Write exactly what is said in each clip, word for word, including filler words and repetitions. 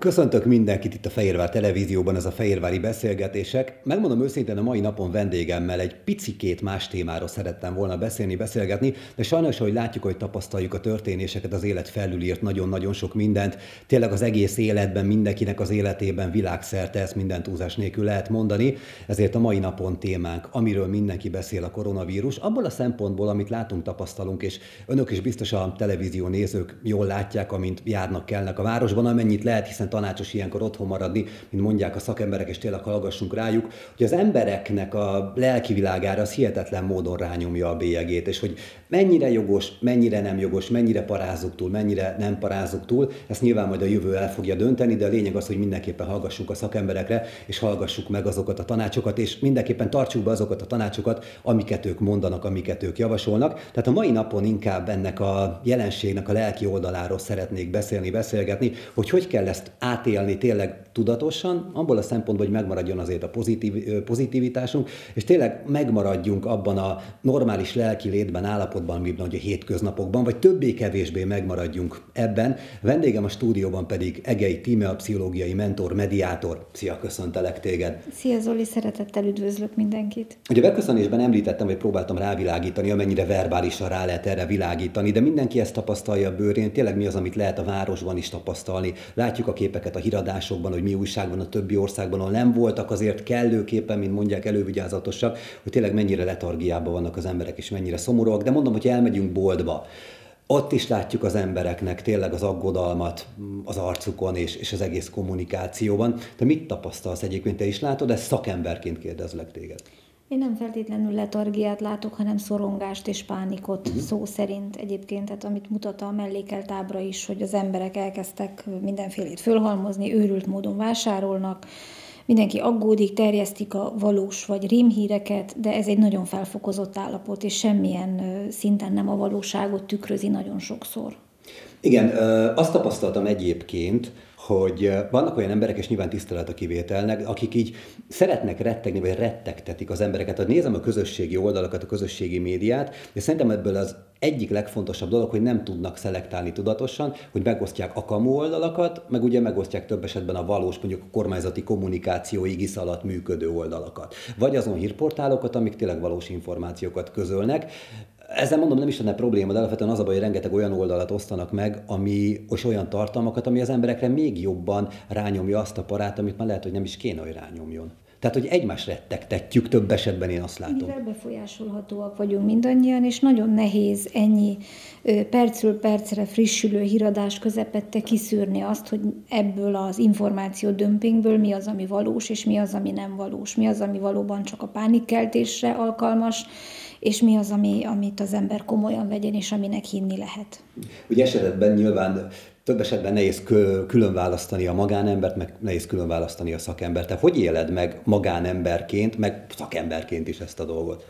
Köszöntök mindenkit itt a Fehérvár Televízióban, ez a Fehérvári Beszélgetések. Megmondom őszintén, a mai napon vendégemmel egy picikét más témáról szerettem volna beszélni, beszélgetni, de sajnos, hogy látjuk, hogy tapasztaljuk a történéseket, az élet felülírt nagyon-nagyon sok mindent. Tényleg az egész életben, mindenkinek az életében világszerte, ezt minden túlzás nélkül lehet mondani. Ezért a mai napon témánk, amiről mindenki beszél, a koronavírus, abból a szempontból, amit látunk, tapasztalunk, és önök is biztos a televízió nézők jól látják, amint járnak, kelnek a városban, amennyit lehet, hiszen tanácsos ilyenkor otthon maradni, mint mondják a szakemberek, és tényleg hallgassunk rájuk, hogy az embereknek a lelki világára az hihetetlen módon rányomja a bélyegét, és hogy mennyire jogos, mennyire nem jogos, mennyire parázzuk túl, mennyire nem parázzuk túl, ezt nyilván majd a jövő el fogja dönteni, de a lényeg az, hogy mindenképpen hallgassunk a szakemberekre, és hallgassuk meg azokat a tanácsokat, és mindenképpen tartsuk be azokat a tanácsokat, amiket ők mondanak, amiket ők javasolnak. Tehát a mai napon inkább ennek a jelenségnek a lelki oldaláról szeretnék beszélni, beszélgetni, hogy hogy kell ezt átélni tényleg tudatosan, abból a szempontból, hogy megmaradjon azért a pozitív, pozitivitásunk, és tényleg megmaradjunk abban a normális lelki létben, állapotban, amiben hogy a hétköznapokban, vagy többé-kevésbé megmaradjunk ebben. Vendégem a stúdióban pedig Egei Tíme, a pszichológiai mentor, mediátor. Szia, köszöntelek téged! Szia Zoli, szeretettel üdvözlök mindenkit! Ugye beköszönésben említettem, hogy próbáltam rávilágítani, amennyire verbálisan rá lehet erre világítani, de mindenki ezt tapasztalja a bőrén, tényleg mi az, amit lehet a városban is tapasztalni. Látjuk a képeket a híradásokban, hogy mi újság van a többi országban, ahol nem voltak azért kellőképpen, mint mondják, elővigyázatosak, hogy tényleg mennyire letargiában vannak az emberek, és mennyire szomorúak. De mondom, hogy elmegyünk boltba, ott is látjuk az embereknek tényleg az aggodalmat az arcukon és, és az egész kommunikációban. Te mit tapasztalsz egyébként? Te is látod? Ezt szakemberként kérdezlek téged. Én nem feltétlenül letargiát látok, hanem szorongást és pánikot uh-huh. szó szerint egyébként, tehát amit mutat a mellékelt ábra is, hogy az emberek elkezdtek mindenfélét fölhalmozni, őrült módon vásárolnak, mindenki aggódik, terjesztik a valós vagy rémhíreket, de ez egy nagyon felfokozott állapot, és semmilyen szinten nem a valóságot tükrözi nagyon sokszor. Igen, azt tapasztaltam egyébként, hogy vannak olyan emberek, és nyilván tisztelet a kivételnek, akik így szeretnek rettegni, vagy rettegtetik az embereket. Hát nézem a közösségi oldalakat, a közösségi médiát, és szerintem ebből az egyik legfontosabb dolog, hogy nem tudnak szelektálni tudatosan, hogy megosztják a kamu oldalakat, meg ugye megosztják több esetben a valós, mondjuk a kormányzati kommunikáció égisz alatt működő oldalakat. Vagy azon hírportálokat, amik tényleg valós információkat közölnek. Ezzel mondom, nem is lenne probléma, de alapvetően az a baj, hogy rengeteg olyan oldalat osztanak meg, ami és olyan tartalmakat, ami az emberekre még jobban rányomja azt a parát, amit már lehet, hogy nem is kéne, hogy rányomjon. Tehát, hogy egymást rettegtetjük, több esetben én azt látom. Mivel befolyásolhatóak vagyunk mindannyian, és nagyon nehéz ennyi percről percre frissülő híradás közepette kiszűrni azt, hogy ebből az információ dömpingből mi az, ami valós, és mi az, ami nem valós. Mi az, ami valóban csak a pánikkeltésre alkalmas, és mi az, ami, amit az ember komolyan vegyen, és aminek hinni lehet. Ugye esetben nyilván több esetben nehéz külön választani a magánembert, meg nehéz külön választani a szakembert. Te hogy éled meg magánemberként, meg szakemberként is ezt a dolgot?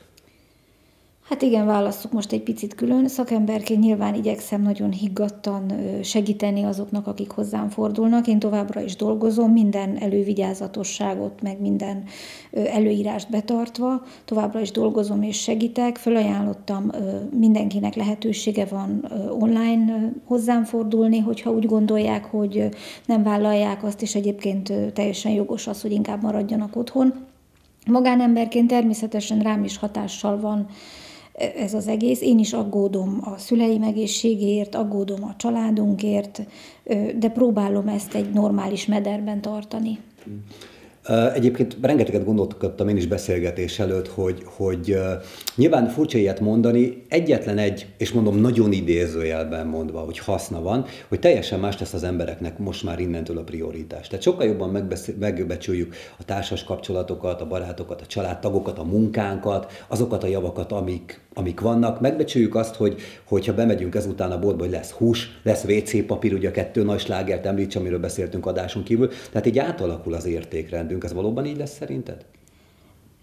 Hát igen, válasszuk most egy picit külön. Szakemberként nyilván igyekszem nagyon higgadtan segíteni azoknak, akik hozzám fordulnak. Én továbbra is dolgozom, minden elővigyázatosságot, meg minden előírást betartva. Továbbra is dolgozom és segítek. Fölajánlottam, mindenkinek lehetősége van online hozzám fordulni, hogyha úgy gondolják, hogy nem vállalják azt, és egyébként teljesen jogos az, hogy inkább maradjanak otthon. Magánemberként természetesen rám is hatással van ez az egész. Én is aggódom a szüleim egészségéért, aggódom a családunkért, de próbálom ezt egy normális mederben tartani. Egyébként rengeteget gondolkodtam én is beszélgetés előtt, hogy, hogy nyilván furcsa ilyet mondani, egyetlen egy, és mondom nagyon idézőjelben mondva, hogy haszna van, hogy teljesen más lesz az embereknek most már innentől a prioritás. Tehát sokkal jobban megbecsüljük a társas kapcsolatokat, a barátokat, a családtagokat, a munkánkat, azokat a javakat, amik, amik vannak. Megbecsüljük azt, hogy hogyha bemegyünk ezután a boltba, hogy lesz hús, lesz vé cé papír, ugye a kettő nagy slágert említs, amiről beszéltünk adáson kívül, tehát így átalakul az értékrendünk. Ez valóban így lesz szerinted?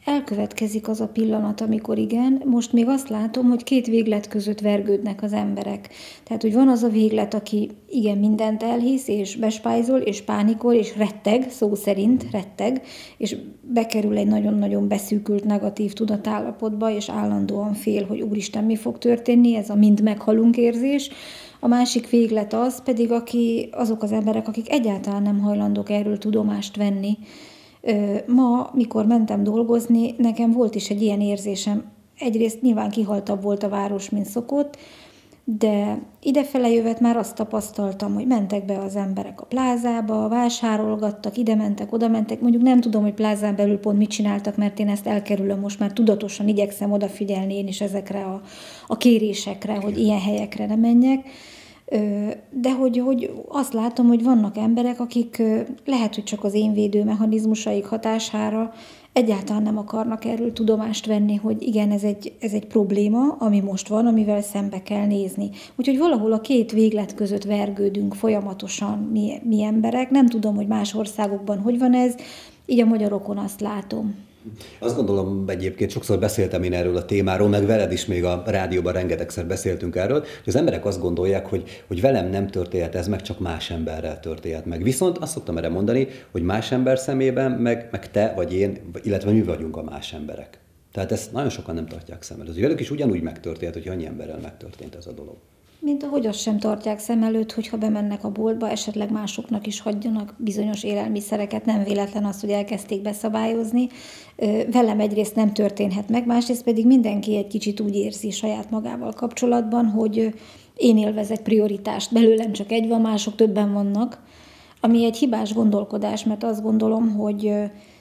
elkövetkezik az a pillanat, amikor igen, most még azt látom, hogy két véglet között vergődnek az emberek. Tehát, hogy van az a véglet, aki igen, mindent elhisz, és bespájzol, és pánikol, és retteg, szó szerint retteg, és bekerül egy nagyon-nagyon beszűkült negatív tudatállapotba, és állandóan fél, hogy úristen, mi fog történni, ez a mind meghalunk érzés. A másik véglet az pedig, aki, azok az emberek, akik egyáltalán nem hajlandók erről tudomást venni. Ma, mikor mentem dolgozni, nekem volt is egy ilyen érzésem. Egyrészt nyilván kihaltabb volt a város, mint szokott, de idefele jövet már azt tapasztaltam, hogy mentek be az emberek a plázába, vásárolgattak, ide mentek, oda mentek. Mondjuk nem tudom, hogy plázán belül pont mit csináltak, mert én ezt elkerülöm, most már tudatosan igyekszem odafigyelni én is ezekre a, a kérésekre, hogy ilyen helyekre ne menjek. De hogy, hogy azt látom, hogy vannak emberek, akik lehet, hogy csak az én védőmechanizmusaik hatására egyáltalán nem akarnak erről tudomást venni, hogy igen, ez egy, ez egy probléma, ami most van, amivel szembe kell nézni. Úgyhogy valahol a két véglet között vergődünk folyamatosan mi, mi emberek. Nem tudom, hogy más országokban hogy van ez, így a magyarokon azt látom. Azt gondolom egyébként, sokszor beszéltem én erről a témáról, meg veled is még a rádióban rengetegszer beszéltünk erről, hogy az emberek azt gondolják, hogy, hogy velem nem történhet ez, meg csak más emberrel történhet meg. Viszont azt szoktam erre mondani, hogy más ember szemében, meg, meg te vagy én, illetve mi vagyunk a más emberek. Tehát ezt nagyon sokan nem tartják szem előtt. Velük is ugyanúgy megtörtént, hogy annyi emberrel megtörtént ez a dolog. Mint ahogy azt sem tartják szem előtt, hogyha bemennek a boltba, esetleg másoknak is hagyjanak bizonyos élelmiszereket, nem véletlen az, hogy elkezdték beszabályozni. Velem egyrészt nem történhet meg, másrészt pedig mindenki egy kicsit úgy érzi saját magával kapcsolatban, hogy én élvezek prioritást, belőlem csak egy van, mások többen vannak, ami egy hibás gondolkodás, mert azt gondolom, hogy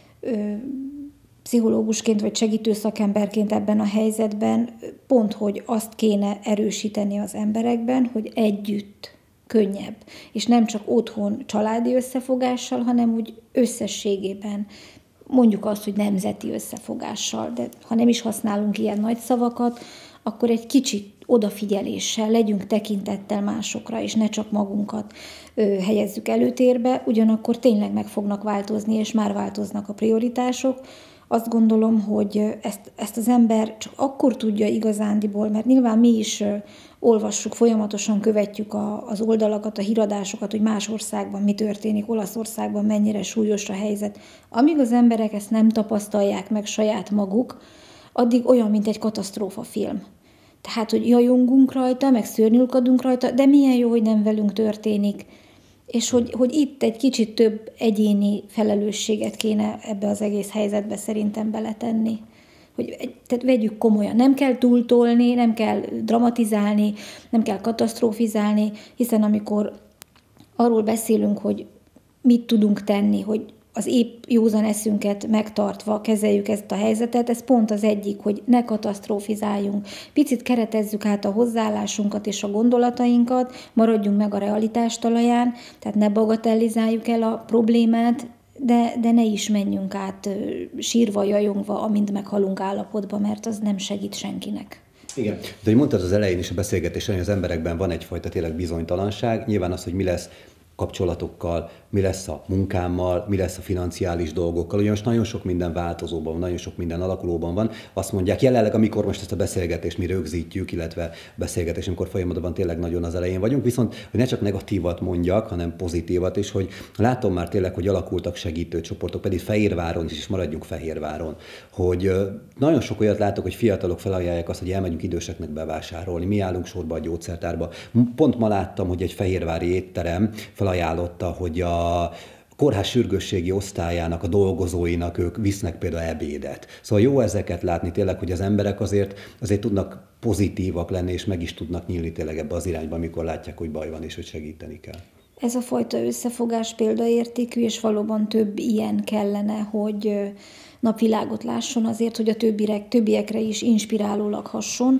pszichológusként vagy segítő szakemberként ebben a helyzetben pont, hogy azt kéne erősíteni az emberekben, hogy együtt könnyebb. És nem csak otthon családi összefogással, hanem úgy összességében, mondjuk azt, hogy nemzeti összefogással, de ha nem is használunk ilyen nagy szavakat, akkor egy kicsit odafigyeléssel, legyünk tekintettel másokra, és ne csak magunkat ö, helyezzük előtérbe, ugyanakkor tényleg meg fognak változni, és már változnak a prioritások. Azt gondolom, hogy ezt, ezt az ember csak akkor tudja igazándiból, mert nyilván mi is olvassuk, folyamatosan követjük a, az oldalakat, a híradásokat, hogy más országban mi történik, Olaszországban mennyire súlyos a helyzet. Amíg az emberek ezt nem tapasztalják meg saját maguk, addig olyan, mint egy katasztrófafilm. Tehát, hogy jajongunk rajta, meg szörnyűködünk rajta, de milyen jó, hogy nem velünk történik. És hogy, hogy itt egy kicsit több egyéni felelősséget kéne ebbe az egész helyzetbe szerintem beletenni. Hogy, tehát vegyük komolyan. Nem kell túltolni, nem kell dramatizálni, nem kell katasztrófizálni, hiszen amikor arról beszélünk, hogy mit tudunk tenni, hogy az épp józan eszünket megtartva kezeljük ezt a helyzetet, ez pont az egyik, hogy ne katasztrófizáljunk. Picit keretezzük át a hozzáállásunkat és a gondolatainkat, maradjunk meg a realitás talaján, tehát ne bagatellizáljuk el a problémát, de, de ne is menjünk át sírva, jajongva, amint meghalunk állapotba, mert az nem segít senkinek. Igen, de hogy mondtad az elején is a beszélgetésen, hogy az emberekben van egyfajta tényleg bizonytalanság, nyilván az, hogy mi lesz kapcsolatokkal, mi lesz a munkámmal, mi lesz a financiális dolgokkal. Ugye most nagyon sok minden változóban van, nagyon sok minden alakulóban van. Azt mondják jelenleg, amikor most ezt a beszélgetést mi rögzítjük, illetve beszélgetés, amikor folyamatban tényleg nagyon az elején vagyunk, viszont hogy ne csak negatívat mondjak, hanem pozitívat is, hogy látom már tényleg, hogy alakultak segítőcsoportok, pedig Fehérváron is, és maradjunk Fehérváron, hogy nagyon sok olyat látok, hogy fiatalok felajánlják azt, hogy elmegyünk időseknek bevásárolni, mi állunk sorba a gyógyszertárba. Pont ma láttam, hogy egy fehérvári étterem felajánlotta, hogy a kórház sürgősségi osztályának, a dolgozóinak ők visznek például ebédet. Szóval jó ezeket látni tényleg, hogy az emberek azért, azért tudnak pozitívak lenni, és meg is tudnak nyílni tényleg ebbe az irányba, amikor látják, hogy baj van, és hogy segíteni kell. Ez a fajta összefogás példaértékű, és valóban több ilyen kellene, hogy napvilágot lásson azért, hogy a többiek, többiekre is inspirálólag hasson.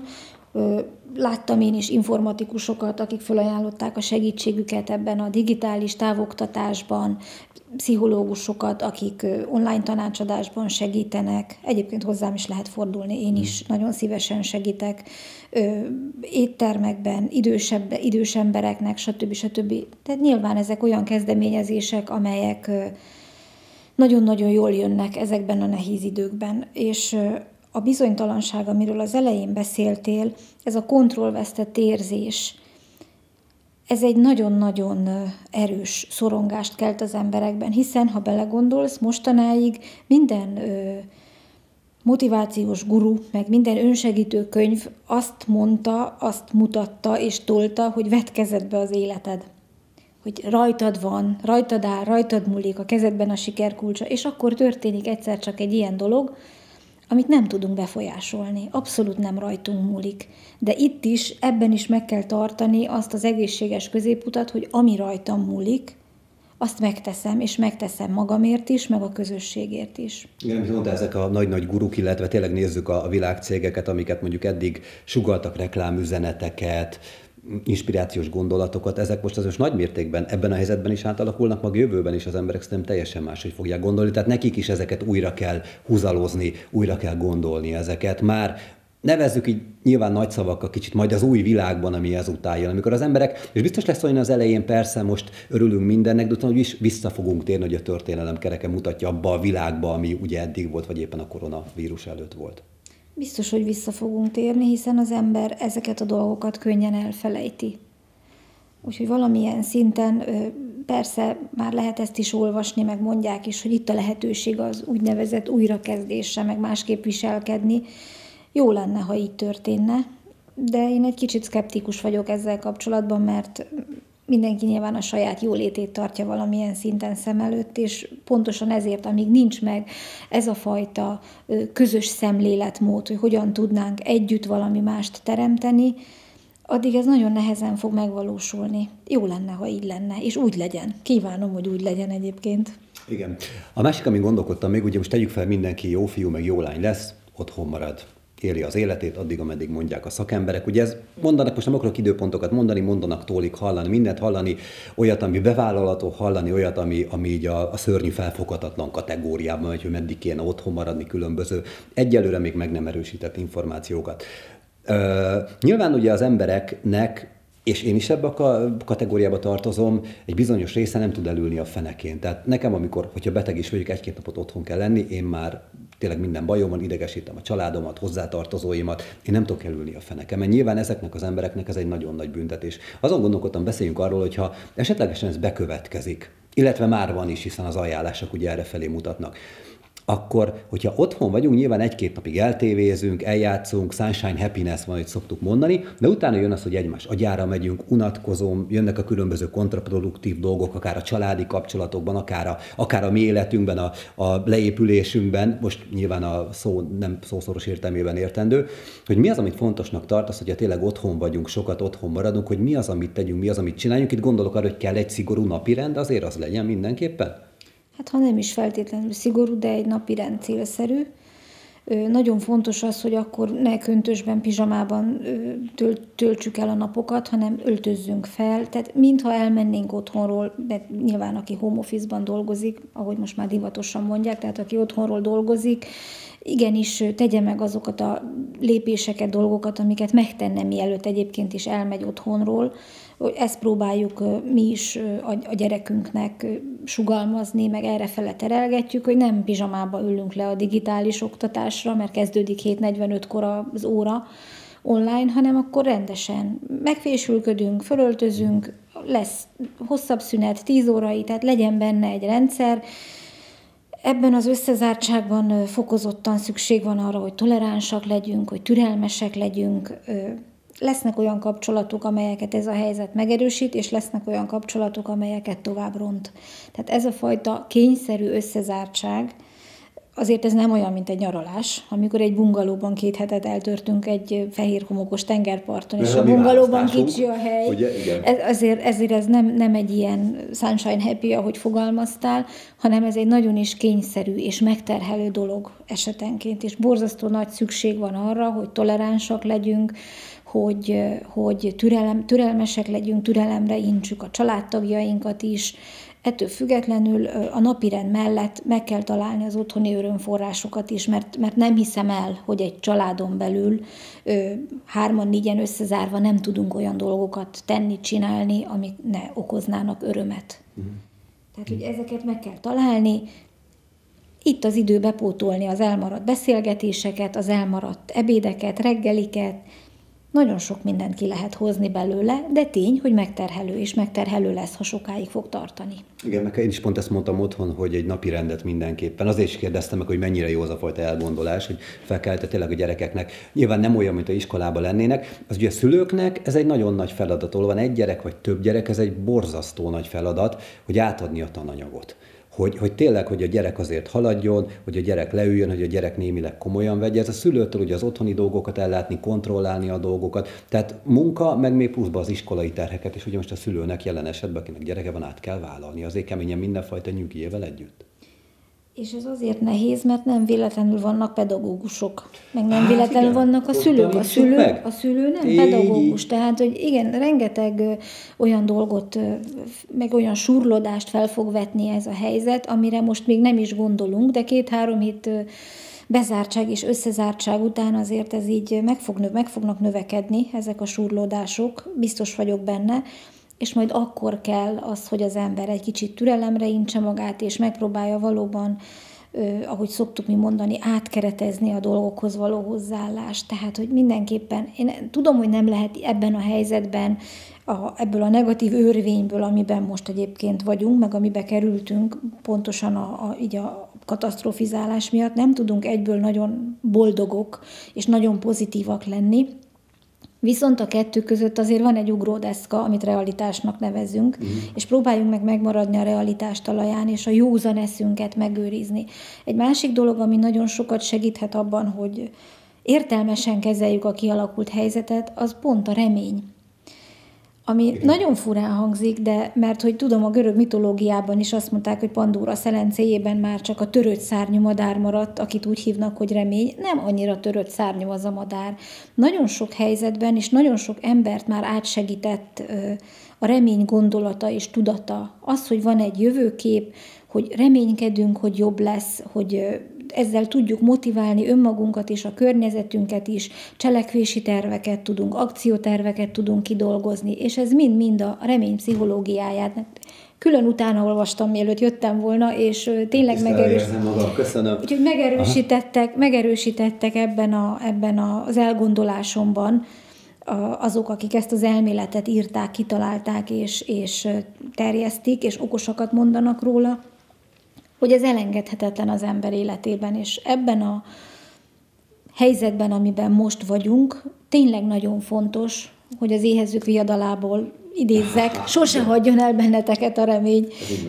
Láttam én is informatikusokat, akik felajánlották a segítségüket ebben a digitális távoktatásban, pszichológusokat, akik online tanácsadásban segítenek. Egyébként hozzám is lehet fordulni, én is nagyon szívesen segítek éttermekben, idősebb, idős embereknek, stb. stb. Tehát nyilván ezek olyan kezdeményezések, amelyek nagyon-nagyon jól jönnek ezekben a nehéz időkben, és a bizonytalanság, amiről az elején beszéltél, ez a kontrollvesztett érzés, ez egy nagyon-nagyon erős szorongást kelt az emberekben, hiszen, ha belegondolsz, mostanáig minden motivációs guru, meg minden önsegítő könyv azt mondta, azt mutatta és tolta, hogy vedd kezedbe az életed. Hogy rajtad van, rajtad áll, rajtad múlik, a kezedben a siker kulcsa, és akkor történik egyszer csak egy ilyen dolog, amit nem tudunk befolyásolni, abszolút nem rajtunk múlik. De itt is, ebben is meg kell tartani azt az egészséges középutat, hogy ami rajtam múlik, azt megteszem, és megteszem magamért is, meg a közösségért is. Igen, amit mondta, ezek a nagy-nagy guruk, illetve tényleg nézzük a világcégeket, amiket mondjuk eddig sugalltak reklámüzeneteket, inspirációs gondolatokat, ezek most azért nagy mértékben ebben a helyzetben is átalakulnak, mag jövőben is az emberek szerintem teljesen máshogy fogják gondolni, tehát nekik is ezeket újra kell húzalozni, újra kell gondolni ezeket. Már nevezzük így nyilván nagy szavakkal kicsit majd az új világban, ami ezután jön, amikor az emberek, és biztos lesz olyan az elején, persze most örülünk mindennek, de utána is vissza fogunk térni, hogy a történelem kereke mutatja abba a világba, ami ugye eddig volt, vagy éppen a koronavírus előtt volt. Biztos, hogy vissza fogunk térni, hiszen az ember ezeket a dolgokat könnyen elfelejti. Úgyhogy valamilyen szinten persze már lehet ezt is olvasni, meg mondják is, hogy itt a lehetőség az úgynevezett újrakezdésre, meg másképp viselkedni. Jó lenne, ha így történne, de én egy kicsit szkeptikus vagyok ezzel kapcsolatban, mert mindenki nyilván a saját jólétét tartja valamilyen szinten szem előtt, és pontosan ezért, amíg nincs meg ez a fajta közös szemléletmód, hogy hogyan tudnánk együtt valami mást teremteni, addig ez nagyon nehezen fog megvalósulni. Jó lenne, ha így lenne, és úgy legyen. Kívánom, hogy úgy legyen egyébként. Igen. A másik, amin gondolkodtam még, ugye most tegyük fel, mindenki jó fiú, meg jó lány lesz, otthon marad. Éli az életét, addig, ameddig mondják a szakemberek. Ugye ez mondanak, most nem akarok időpontokat mondani, mondanak tólik hallani, mindent hallani, olyat, ami bevállalható, hallani olyat, ami, ami így a, a szörnyű felfoghatatlan kategóriában megy, hogy meddig kéne otthon maradni, különböző, egyelőre még meg nem erősített információkat. Ö, nyilván ugye az embereknek, és én is ebbe a kategóriába tartozom, egy bizonyos része nem tud elülni a fenekén. Tehát nekem, amikor, hogyha beteg is vagyok, egy-két napot otthon kell lenni, én már tényleg minden bajom van, idegesítem a családomat, hozzátartozóimat, én nem tudok elülni a fenekemen. Nyilván ezeknek az embereknek ez egy nagyon nagy büntetés. Azon gondolkodtam, beszéljünk arról, hogyha esetlegesen ez bekövetkezik, illetve már van is, hiszen az ajánlások ugye erre felé mutatnak, akkor, hogyha otthon vagyunk, nyilván egy-két napig eltévézünk, eljátszunk, sunshine happiness van, hogy szoktuk mondani, de utána jön az, hogy egymás agyára megyünk, unatkozom, jönnek a különböző kontraproduktív dolgok, akár a családi kapcsolatokban, akár a, akár a mi életünkben, a, a leépülésünkben, most nyilván a szó nem szószoros értelmében értendő, hogy mi az, amit fontosnak tartasz, hogyha tényleg otthon vagyunk, sokat otthon maradunk, hogy mi az, amit tegyünk, mi az, amit csináljunk. Itt gondolok arra, hogy kell egy szigorú napirend, azért az legyen mindenképpen. Hát ha nem is feltétlenül szigorú, de egy napirend célszerű. Nagyon fontos az, hogy akkor ne köntösben, pizsamában töltsük el a napokat, hanem öltözzünk fel. Tehát mintha elmennénk otthonról, de nyilván aki home office-ban dolgozik, ahogy most már divatosan mondják, tehát aki otthonról dolgozik, igenis tegye meg azokat a lépéseket, dolgokat, amiket megtenne, mielőtt egyébként is elmegy otthonról. Ezt próbáljuk mi is a gyerekünknek sugalmazni, meg errefele terelgetjük, hogy nem pizsamába ülünk le a digitális oktatásra, mert kezdődik hét negyvenötkor az óra online, hanem akkor rendesen megfésülködünk, fölöltözünk, lesz hosszabb szünet, tíz órai, tehát legyen benne egy rendszer. Ebben az összezártságban fokozottan szükség van arra, hogy toleránsak legyünk, hogy türelmesek legyünk. Lesznek olyan kapcsolatok, amelyeket ez a helyzet megerősít, és lesznek olyan kapcsolatok, amelyeket tovább ront. Tehát ez a fajta kényszerű összezártság, azért ez nem olyan, mint egy nyaralás, amikor egy bungalóban két hetet eltörtünk egy fehér homokos tengerparton, és a bungalóban kicsi a hely. Ugye, ez, azért, ezért ez nem, nem egy ilyen sunshine happy, ahogy fogalmaztál, hanem ez egy nagyon is kényszerű és megterhelő dolog esetenként, és borzasztó nagy szükség van arra, hogy toleránsak legyünk, hogy, hogy türelem, türelmesek legyünk, türelemre intsük a családtagjainkat is. Ettől függetlenül a napirend mellett meg kell találni az otthoni örömforrásokat is, mert, mert nem hiszem el, hogy egy családon belül hárman, négyen összezárva nem tudunk olyan dolgokat tenni, csinálni, amik ne okoznának örömet. Uh-huh. Tehát, hogy ezeket meg kell találni, itt az idő bepótolni az elmaradt beszélgetéseket, az elmaradt ebédeket, reggeliket. Nagyon sok mindent ki lehet hozni belőle, de tény, hogy megterhelő, és megterhelő lesz, ha sokáig fog tartani. Igen, meg én is pont ezt mondtam otthon, hogy egy napi rendet mindenképpen. Azért is kérdeztem meg, hogy mennyire jó az a fajta elgondolás, hogy felkeltette tényleg a gyerekeknek. Nyilván nem olyan, mint a iskolában lennének. Az ugye a szülőknek ez egy nagyon nagy feladat, ahol van egy gyerek vagy több gyerek, ez egy borzasztó nagy feladat, hogy átadni a tananyagot. Hogy, hogy tényleg, hogy a gyerek azért haladjon, hogy a gyerek leüljön, hogy a gyerek némileg komolyan vegye. Ez a szülőtől ugye az otthoni dolgokat ellátni, kontrollálni a dolgokat. Tehát munka, meg még pluszba az iskolai terheket, és ugye most a szülőnek jelen esetben, akinek gyereke van, át kell vállalni. Azért keményen mindenfajta nyugijével együtt. És ez azért nehéz, mert nem véletlenül vannak pedagógusok, meg nem hát véletlenül igen, vannak a szülők. A szülő, a szülő nem Így. pedagógus, tehát hogy igen, rengeteg olyan dolgot, meg olyan surlódást fel fog vetni ez a helyzet, amire most még nem is gondolunk, de két-három hét bezártság és összezártság után azért ez így meg, fog, meg fognak növekedni, ezek a surlódások, biztos vagyok benne, és majd akkor kell az, hogy az ember egy kicsit türelemre intse magát, és megpróbálja valóban, eh, ahogy szoktuk mi mondani, átkeretezni a dolgokhoz való hozzáállást. Tehát, hogy mindenképpen, én tudom, hogy nem lehet ebben a helyzetben, a, ebből a negatív őrvényből, amiben most egyébként vagyunk, meg amiben kerültünk, pontosan a, a, így a katasztrofizálás miatt, nem tudunk egyből nagyon boldogok és nagyon pozitívak lenni. Viszont a kettő között azért van egy ugródeszka, amit realitásnak nevezünk, mm. és próbáljunk meg megmaradni a realitás talaján, és a józan eszünket megőrizni. Egy másik dolog, ami nagyon sokat segíthet abban, hogy értelmesen kezeljük a kialakult helyzetet, az pont a remény. Ami Igen. nagyon furán hangzik, de mert hogy tudom, a görög mitológiában is azt mondták, hogy Pandóra szelencéjében már csak a törött szárnyú madár maradt, akit úgy hívnak, hogy remény. Nem annyira törött szárnyú az a madár. Nagyon sok helyzetben és nagyon sok embert már átsegített a remény gondolata és tudata. Az, hogy van egy jövőkép, hogy reménykedünk, hogy jobb lesz, hogy ezzel tudjuk motiválni önmagunkat és a környezetünket is, cselekvési terveket tudunk, akcióterveket tudunk kidolgozni, és ez mind-mind a remény pszichológiáját. Külön utána olvastam, mielőtt jöttem volna, és tényleg megerősítettek, úgyhogy megerősítettek, megerősítettek ebben, a, ebben az elgondolásomban azok, akik ezt az elméletet írták, kitalálták és, és terjesztik, és okosakat mondanak róla, hogy ez elengedhetetlen az ember életében, és ebben a helyzetben, amiben most vagyunk, tényleg nagyon fontos, hogy az éhezők viadalából idézzek, sose hagyjon el benneteket a remény.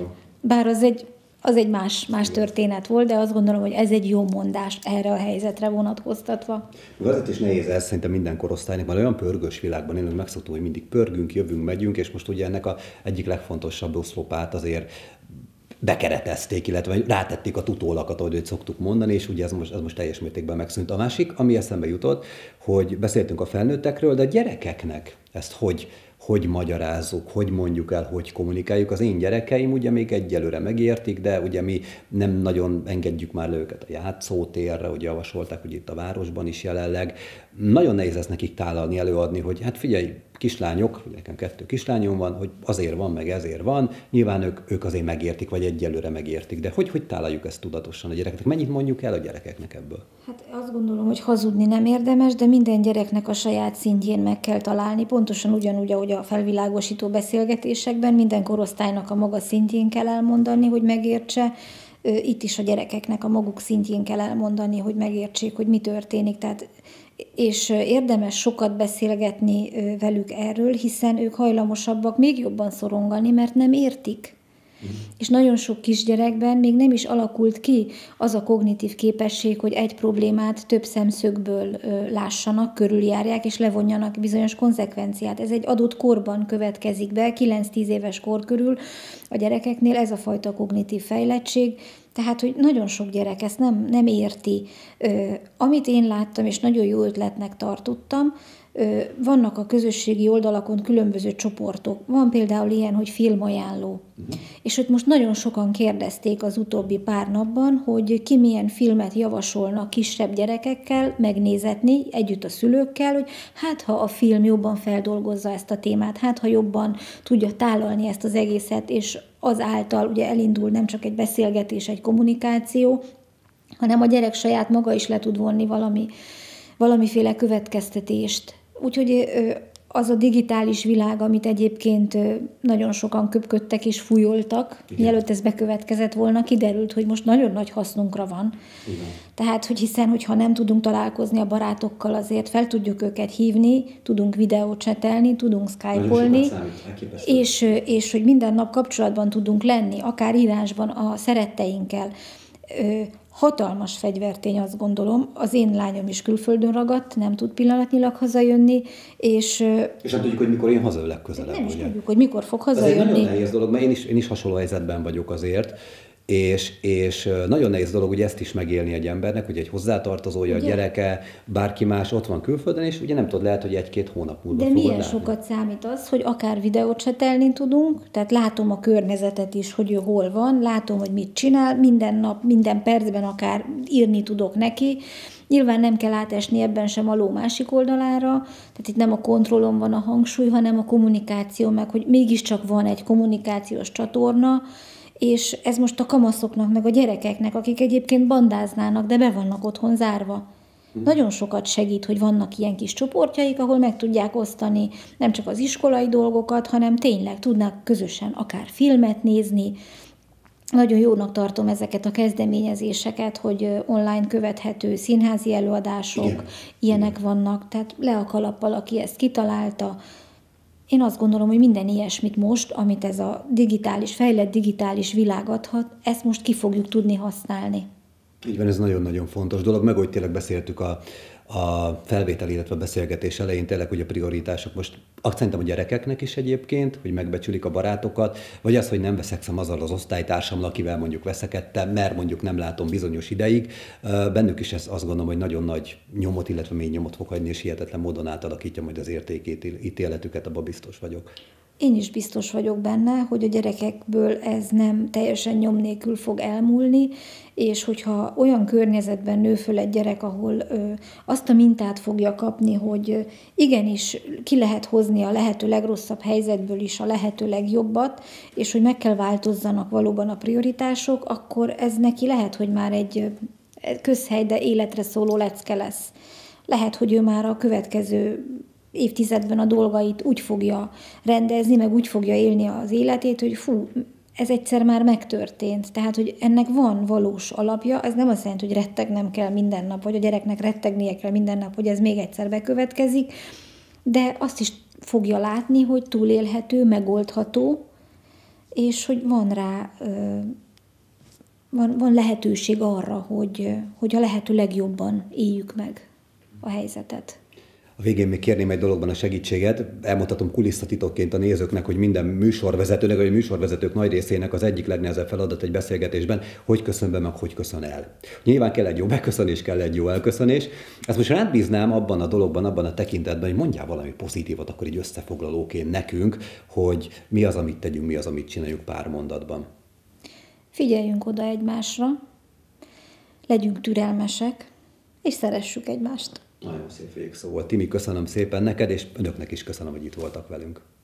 Bár az egy, az egy más, más történet volt, de azt gondolom, hogy ez egy jó mondás erre a helyzetre vonatkoztatva. Azért is nehéz ez szerintem minden korosztálynak, mert olyan pörgős világban élünk, megszoktuk, hogy mindig pörgünk, jövünk, megyünk, és most ugye ennek a egyik legfontosabb oszlopát azért bekeretezték, illetve rátették a tutólakat, ahogy őt szoktuk mondani, és ugye ez most, ez most teljes mértékben megszűnt. A másik, ami eszembe jutott, hogy beszéltünk a felnőttekről, de a gyerekeknek ezt hogy, hogy magyarázzuk, hogy mondjuk el, hogy kommunikáljuk. Az én gyerekeim ugye még egyelőre megértik, de ugye mi nem nagyon engedjük már le őket a játszótérre, ugye javasolták, hogy itt a városban is jelenleg. Nagyon nehéz ezt nekik tálalni, előadni, hogy hát figyelj, kislányok, nekem kettő kislányom van, hogy azért van, meg ezért van, nyilván ők, ők azért megértik, vagy egyelőre megértik, de hogy, hogy tálaljuk ezt tudatosan a gyerekeknek? Mennyit mondjuk el a gyerekeknek ebből? Hát azt gondolom, hogy hazudni nem érdemes, de minden gyereknek a saját szintjén meg kell találni, pontosan ugyanúgy, ahogy a felvilágosító beszélgetésekben minden korosztálynak a maga szintjén kell elmondani, hogy megértse, itt is a gyerekeknek a maguk szintjén kell elmondani, hogy megértsék, hogy mi történik, tehát és érdemes sokat beszélgetni velük erről, hiszen ők hajlamosabbak még jobban szorongani, mert nem értik. Mm. És nagyon sok kisgyerekben még nem is alakult ki az a kognitív képesség, hogy egy problémát több szemszögből lássanak, körüljárják, és levonjanak bizonyos konzekvenciát. Ez egy adott korban következik be, kilenc-tíz éves kor körül a gyerekeknél ez a fajta kognitív fejlettség, tehát, hogy nagyon sok gyerek ezt nem, nem érti. Amit én láttam, és nagyon jó ötletnek tartottam, vannak a közösségi oldalakon különböző csoportok. Van például ilyen, hogy filmajánló. Uh-huh. És ott most nagyon sokan kérdezték az utóbbi pár napban, hogy ki milyen filmet javasolnak kisebb gyerekekkel megnézetni, együtt a szülőkkel, hogy hát ha a film jobban feldolgozza ezt a témát, hát ha jobban tudja tálalni ezt az egészet, és azáltal ugye elindul nem csak egy beszélgetés, egy kommunikáció, hanem a gyerek saját maga is le tud vonni valami, valamiféle következtetést. Úgyhogy az a digitális világ, amit egyébként nagyon sokan köpködtek és fújoltak, igen, mielőtt ez bekövetkezett volna, kiderült, hogy most nagyon nagy hasznunkra van. Igen. Tehát, hogy hiszen, hogyha nem tudunk találkozni a barátokkal, azért fel tudjuk őket hívni, tudunk videócsetelni, tudunk skype-olni, és, és hogy minden nap kapcsolatban tudunk lenni, akár írásban a szeretteinkkel. Hatalmas fegyvertény, azt gondolom. Az én lányom is külföldön ragadt, nem tud pillanatnyilag hazajönni, és... És nem tudjuk, hogy mikor én haza legközelebb. Nem is ugye? tudjuk, hogy mikor fog hazajönni. Ez egy nagyon nehéz dolog, mert én is, én is hasonló helyzetben vagyok azért, és, és nagyon nehéz dolog ugye ezt is megélni egy embernek, hogy egy hozzátartozója, ugye? A gyereke, bárki más ott van külföldön, és ugye nem tudod, lehet, hogy egy-két hónap múlva De fogod milyen látni. sokat számít az, hogy akár videócsetelni tudunk, tehát látom a környezetet is, hogy ő hol van, látom, hogy mit csinál, minden nap, minden percben akár írni tudok neki. Nyilván nem kell átesni ebben sem a ló másik oldalára, tehát itt nem a kontrollon van a hangsúly, hanem a kommunikáció, meg hogy mégiscsak van egy kommunikációs csatorna, és ez most a kamaszoknak, meg a gyerekeknek, akik egyébként bandáznának, de be vannak otthon zárva. Hmm. Nagyon sokat segít, hogy vannak ilyen kis csoportjaik, ahol meg tudják osztani nem csak az iskolai dolgokat, hanem tényleg tudnak közösen akár filmet nézni. Nagyon jónak tartom ezeket a kezdeményezéseket, hogy online követhető színházi előadások, igen, ilyenek igen. vannak, tehát le a kalappal, aki ezt kitalálta. Én azt gondolom, hogy minden ilyesmit most, amit ez a digitális, fejlett digitális világ adhat, ezt most ki fogjuk tudni használni. Így van, ez nagyon-nagyon fontos dolog, meg hogy tényleg beszéltük a, a felvétel, illetve a beszélgetés elején tényleg, hogy a prioritások most akcentem a gyerekeknek is egyébként, hogy megbecsülik a barátokat, vagy az, hogy nem veszekszem azzal az osztálytársammal, akivel mondjuk veszekedtem, mert mondjuk nem látom bizonyos ideig. Bennük is ez azt gondolom, hogy nagyon nagy nyomot, illetve mély nyomot fog hagyni, és hihetetlen módon átalakítja majd az értékítéletüket, abban biztos vagyok. Én is biztos vagyok benne, hogy a gyerekekből ez nem teljesen nyom nélkül fog elmúlni, és hogyha olyan környezetben nő föl egy gyerek, ahol ö, azt a mintát fogja kapni, hogy ö, igenis ki lehet hozni a lehető legrosszabb helyzetből is a lehető legjobbat, és hogy meg kell változzanak valóban a prioritások, akkor ez neki lehet, hogy már egy közhely, de életre szóló lecke lesz. Lehet, hogy ő már a következő évtizedben a dolgait úgy fogja rendezni, meg úgy fogja élni az életét, hogy fú, ez egyszer már megtörtént. Tehát, hogy ennek van valós alapja, ez nem azt jelenti, hogy rettegnem kell minden nap, vagy a gyereknek rettegnie kell minden nap, hogy ez még egyszer bekövetkezik, de azt is fogja látni, hogy túlélhető, megoldható, és hogy van rá, van, van lehetőség arra, hogy, hogy a lehető legjobban éljük meg a helyzetet. A végén még kérném egy dologban a segítséget. Elmondhatom kulisszatitokként a nézőknek, hogy minden műsorvezetőnek, vagy a műsorvezetők nagy részének az egyik legnehezebb feladat egy beszélgetésben, hogy köszön be, meg hogy köszön el. Nyilván kell egy jó beköszönés, kell egy jó elköszönés. Ezt most rád bíznám abban a dologban, abban a tekintetben, hogy mondjál valami pozitívat akkor így összefoglalóként nekünk, hogy mi az, amit tegyünk, mi az, amit csináljuk pár mondatban. Figyeljünk oda egymásra, legyünk türelmesek, és szeressük egymást. Nagyon szép végszó volt. Timi, köszönöm szépen neked, és önöknek is köszönöm, hogy itt voltak velünk.